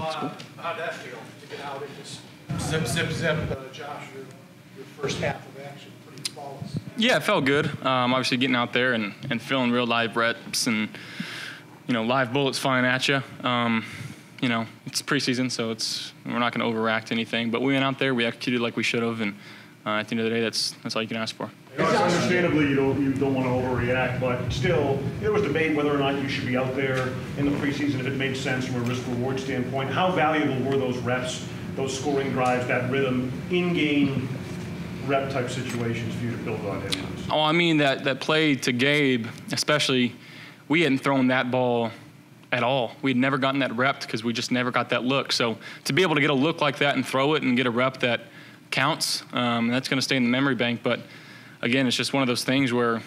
How'd that feel to get out and just zip, Josh, your first half of action, pretty flawless? Yeah, it felt good. Obviously getting out there and feeling real live reps and, live bullets flying at you. It's preseason, so we're not going to overact anything. But we went out there, we executed like we should have, and at the end of the day, that's all you can ask for. Understandably, you don't want to overreact, but still, there was debate whether or not you should be out there in the preseason if it made sense from a risk-reward standpoint. How valuable were those reps, those scoring drives, that rhythm, in-game rep-type situations for you to build on? Oh, I mean, that play to Gabe, especially, we hadn't thrown that ball at all. We'd never gotten that rep because we just never got that look. So to be able to get a look like that and throw it and get a rep that counts, that's going to stay in the memory bank. But again, it's just one of those things where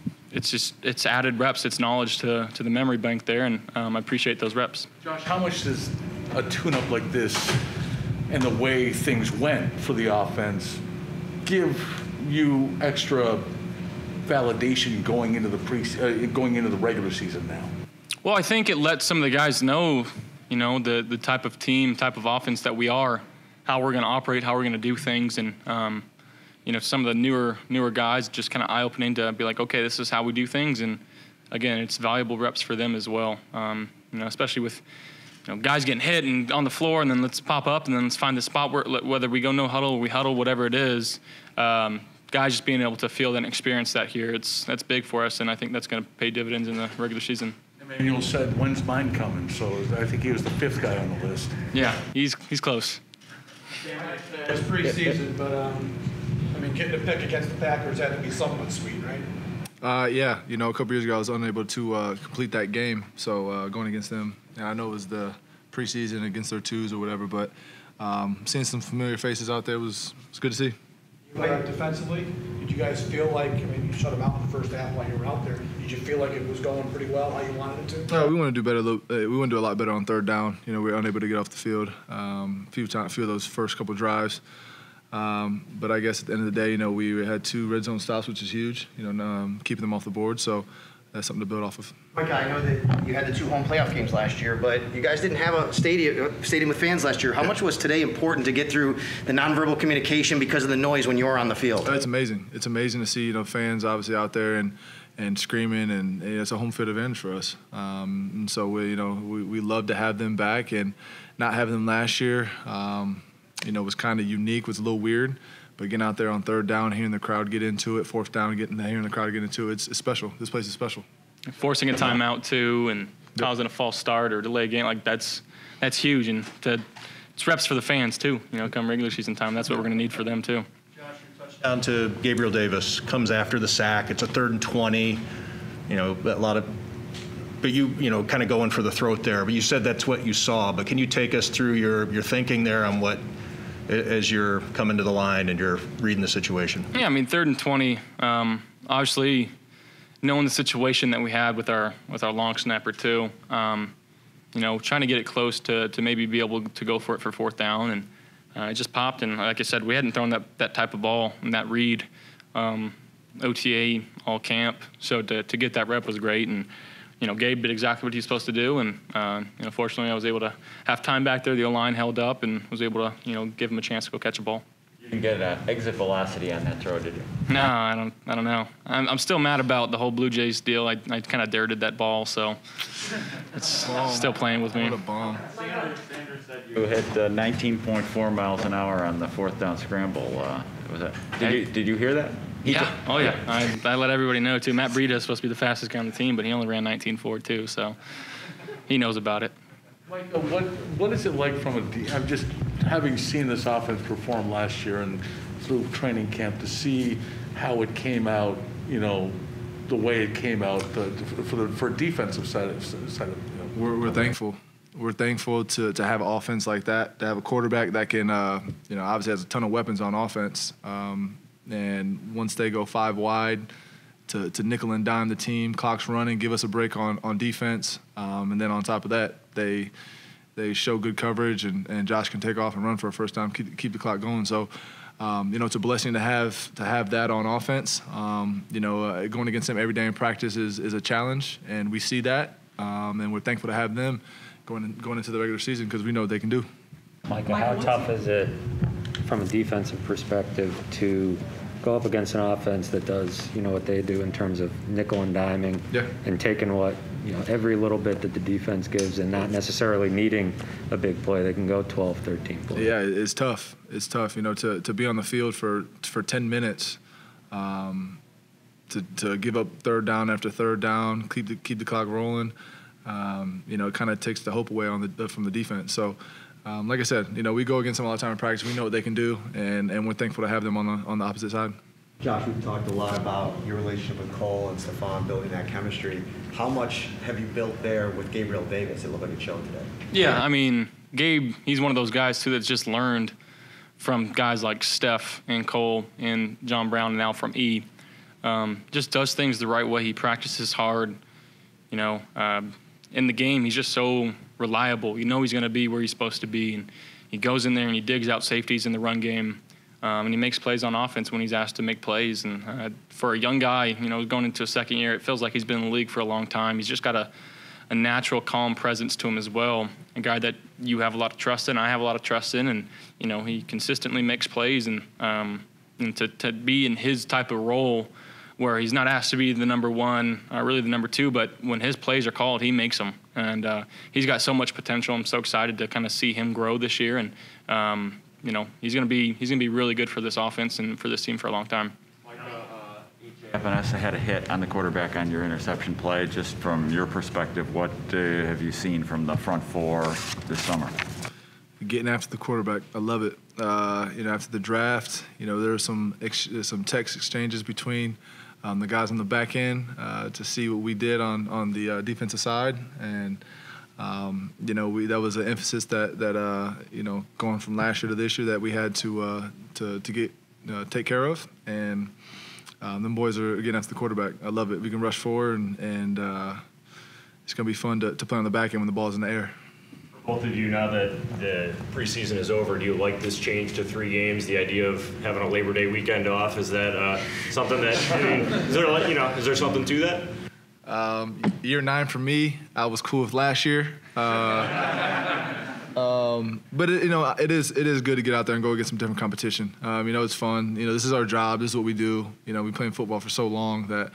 it's added reps, it's knowledge to the memory bank there, and I appreciate those reps. Josh, how much does a tune-up like this and the way things went for the offense give you extra validation going into the regular season now? Well, I think it lets some of the guys know, the type of team, type of offense that we are, how we're going to operate, how we're going to do things, and some of the newer guys, just kind of eye-opening to be like, okay, this is how we do things. And again, it's valuable reps for them as well. Especially with guys getting hit and on the floor, and then let's pop up, and then let's find the spot where, whether we go no huddle or we huddle, whatever it is. Guys just being able to feel that and experience that here, that's big for us, and I think that's going to pay dividends in the regular season. Emmanuel said, "When's mine coming?" So I think he was the 5th guy on the list. Yeah, he's close. It's preseason, but getting to pick against the Packers had to be somewhat sweet, right? Yeah, a couple years ago I was unable to complete that game, so going against them, I know it was the preseason against their twos or whatever, but seeing some familiar faces out there was good to see. Defensively, did you guys feel like, you shut them out in the first half while you were out there, did you feel like it was going pretty well how you wanted it to? No, we want to do better. We want to do a lot better on third down. We were unable to get off the field a few of those first couple drives. But I guess at the end of the day, we had 2 red zone stops, which is huge, keeping them off the board. So that's something to build off of. Micah, I know that you had the 2 home playoff games last year, but you guys didn't have a stadium with fans last year. How much was today important to get through the nonverbal communication because of the noise when you were on the field? It's amazing. It's amazing to see fans obviously out there and screaming, and it's a home field advantage for us. And so we love to have them back, and not having them last year. Was kind of unique, was a little weird, but getting out there on third down, hearing the crowd get into it, fourth down, hearing the crowd get into it, it's special. This place is special. Forcing a timeout too, and causing a false start or delay a game, that's huge, and it's reps for the fans too. Come regular season time, that's what we're going to need for them too. Josh, your touchdown to Gabriel Davis comes after the sack. It's a 3rd and 20. But you kind of going for the throat there. But you said that's what you saw. But can you take us through your thinking there on what, as you're coming to the line and you're reading the situation? Yeah, 3rd and 20. Obviously, knowing the situation that we had with our long snapper too, trying to get it close to maybe be able to go for it for 4th down, and it just popped. And like I said, we hadn't thrown that type of ball and that read OTA all camp, so to get that rep was great. And Gabe did exactly what he's supposed to do, and fortunately I was able to have time back there. The O-line held up and was able to give him a chance to go catch a ball. You didn't get exit velocity on that throw, did you? No, I don't know. I'm still mad about the whole Blue Jays deal. I kind of dirted that ball, so it's still playing with me. What a bomb. Sanders said you hit 19.4 miles an hour on the 4th down scramble. Was that? Did you hear that? Yeah. Oh, yeah. I let everybody know, too. Matt Breida is supposed to be the fastest guy on the team, but he only ran 19.4, too, so he knows about it. Micah, what is it like I'm just having seen this offense perform last year and through training camp to see how it came out, the way it came out for defensive side of We're thankful. We're thankful to have an offense like that, to have a quarterback that can, obviously has a ton of weapons on offense. And once they go 5 wide, to nickel and dime the team, clock's running, give us a break on defense, and then on top of that, they show good coverage, and Josh can take off and run for a first time, keep the clock going. So, it's a blessing to have that on offense. Going against them every day in practice is a challenge, and we see that, and we're thankful to have them going into the regular season because we know what they can do. Micah, how tough is it from a defensive perspective to go up against an offense that does, what they do in terms of nickel and diming and taking what, every little bit that the defense gives and not necessarily needing a big play. They can go 12, 13 plays. Yeah, it's tough. It's tough, to be on the field for 10 minutes, to give up third down after third down, keep the clock rolling. It kind of takes the hope away from the defense. So, like I said, we go against them all the time in practice. We know what they can do, and we're thankful to have them on the opposite side. Josh, we've talked a lot about your relationship with Cole and Stephon, building that chemistry. How much have you built there with Gabriel Davis? It looked like it showed today. Yeah, I mean, Gabe, he's one of those guys, too, that's just learned from guys like Steph and Cole and John Brown and now from E. Just does things the right way. He practices hard. In the game, he's just so reliable. He's going to be where he's supposed to be. And he goes in there and he digs out safeties in the run game. And he makes plays on offense when he's asked to make plays. And for a young guy, going into a second year, it feels like he's been in the league for a long time. He's just got a natural, calm presence to him as well. A guy that you have a lot of trust in, I have a lot of trust in. And, he consistently makes plays. And to be in his type of role where he's not asked to be the number one, really the number two, but when his plays are called, he makes them. And he's got so much potential. I'm so excited to kind of see him grow this year. And, he's going to be really good for this offense and for this team for a long time. Vanessa had a hit on the quarterback on your interception play. Just from your perspective, what have you seen from the front four this summer? Getting after the quarterback, I love it. After the draft, there were some text exchanges between the guys on the back end to see what we did on the defensive side, and that was an emphasis that going from last year to this year that we had to take care of, and them boys are getting after the quarterback. I love it. We can rush forward, and it's going to be fun to play on the back end when the ball's in the air. Both of you, now that the preseason is over, do you like this change to 3 games? The idea of having a Labor Day weekend off, is that something that is there something to that? Year 9 for me, I was cool with last year. But it is good to get out there and go against some different competition. It's fun. This is our job. This is what we do. We played football for so long that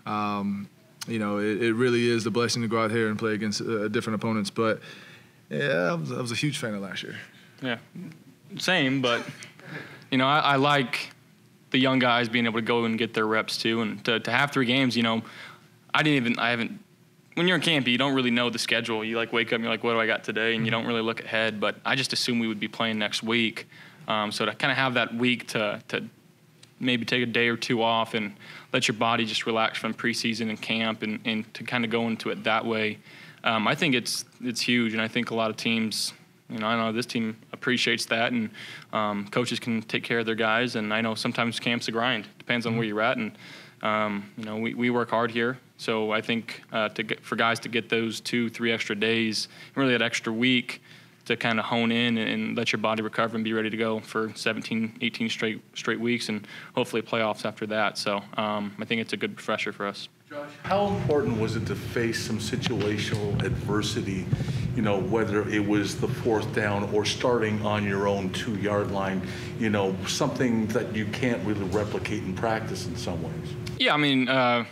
it really is a blessing to go out here and play against different opponents. But yeah, I was a huge fan of last year. Yeah, same. But I like the young guys being able to go and get their reps too, and to have 3 games. I haven't. When you're in camp, you don't really know the schedule. You wake up and you're like, what do I got today? And you don't really look ahead. But I just assume we would be playing next week. So to kind of have that week to maybe take a day or 2 off and let your body just relax from preseason and camp and to kind of go into it that way, I think it's huge. And I think a lot of teams, I know this team appreciates that, and coaches can take care of their guys. And I know sometimes camp's a grind. Depends on where you're at. And, we work hard here. So I think for guys to get those 2-3 extra days, really that extra week to kind of hone in and let your body recover and be ready to go for 17, 18 straight weeks, and hopefully playoffs after that. So I think it's a good refresher for us. Josh, how important was it to face some situational adversity, whether it was the 4th down or starting on your own 2-yard line, something that you can't really replicate in practice in some ways? Yeah, I mean,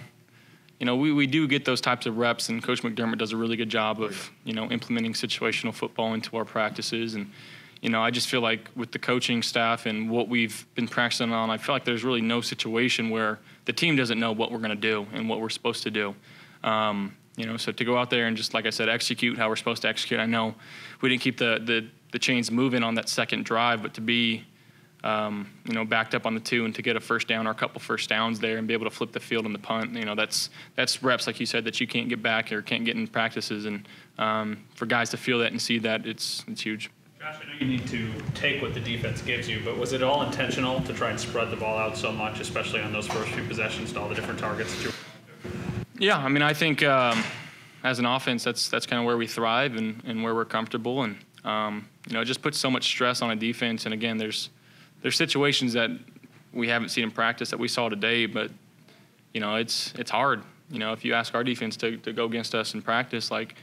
we do get those types of reps, and Coach McDermott does a really good job of, implementing situational football into our practices. And, I just feel like with the coaching staff and what we've been practicing on, I feel like there's really no situation where the team doesn't know what we're going to do and what we're supposed to do. So to go out there and just, like I said, execute how we're supposed to execute. I know we didn't keep the chains moving on that second drive, but to be backed up on the 2 and to get a first down or a couple first downs there and be able to flip the field on the punt, that's reps, like you said, that you can't get back or can't get in practices. And for guys to feel that and see that, it's huge. Josh, I know you need to take what the defense gives you, but was it all intentional to try and spread the ball out so much, especially on those first few possessions to all the different targets that you were? Yeah, I mean, I think as an offense, that's kind of where we thrive and where we're comfortable. And, it just puts so much stress on a defense. And, again, there's situations that we haven't seen in practice that we saw today, but, it's hard. If you ask our defense to go against us in practice,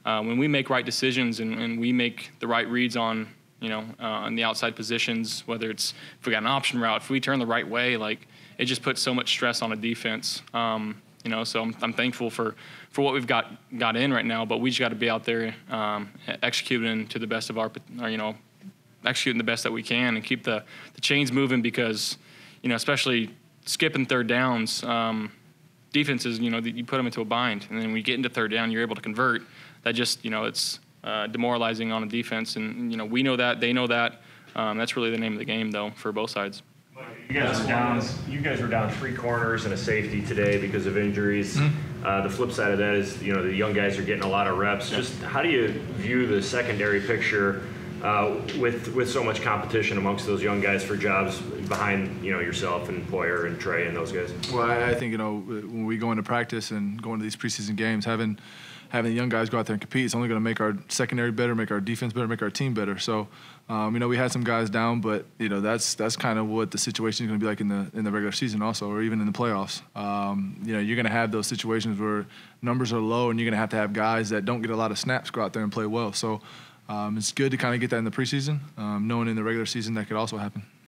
when we make right decisions and we make the right reads on, on the outside positions, whether it's if we got an option route, if we turn the right way, like it just puts so much stress on a defense. So I'm thankful for what we've got in right now, but we just got to be out there executing to the best of executing the best that we can and keep the chains moving because, especially skipping third downs, defenses, you put them into a bind, and then when we get into third down, you're able to convert. That just, it's demoralizing on a defense, and we know that, they know that. That's really the name of the game, though, for both sides. You guys were down 3 corners and a safety today because of injuries. The flip side of that is, the young guys are getting a lot of reps. Just how do you view the secondary picture with so much competition amongst those young guys for jobs behind, yourself and Poyer and Trey and those guys? Well, I think, when we go into practice and go into these preseason games, having the young guys go out there and compete is only going to make our secondary better, make our defense better, make our team better. So, we had some guys down, but that's kind of what the situation is going to be like in the regular season also, or even in the playoffs. You're going to have those situations where numbers are low, and you're going to have guys that don't get a lot of snaps go out there and play well. So, it's good to kind of get that in the preseason, knowing in the regular season that could also happen.